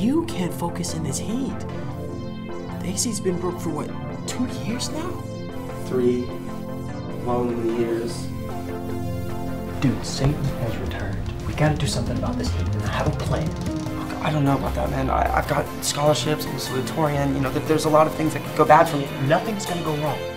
you can't focus in this heat. The AC's been broke for what, 2 years now? 3 lonely years. Dude, Satan has returned. We gotta do something about this heat, and I have a plan. Look, I don't know about that, man. I've got scholarships, I'm a salutatorian, you know, there's a lot of things that could go bad for me. Nothing's gonna go wrong.